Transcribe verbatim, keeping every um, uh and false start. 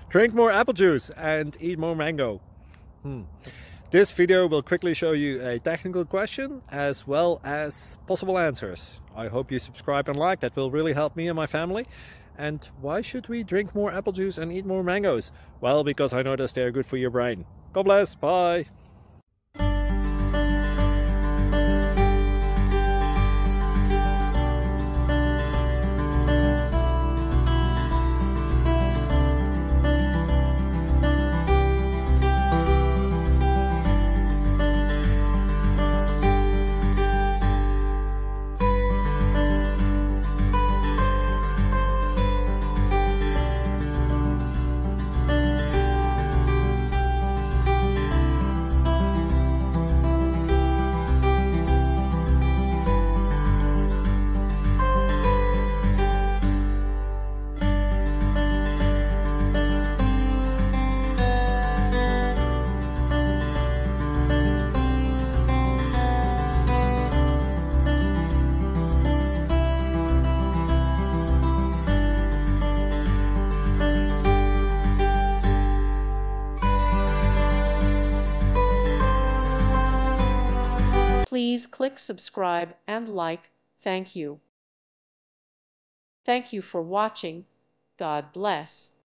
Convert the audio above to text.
Drink more apple juice and eat more mango. Hmm. This video will quickly show you a technical question as well as possible answers. I hope you subscribe and like, that will really help me and my family. And why should we drink more apple juice and eat more mangoes? Well, because I noticed they're good for your brain. God bless, bye! Please click subscribe and like. Thank you. Thank you for watching. God bless.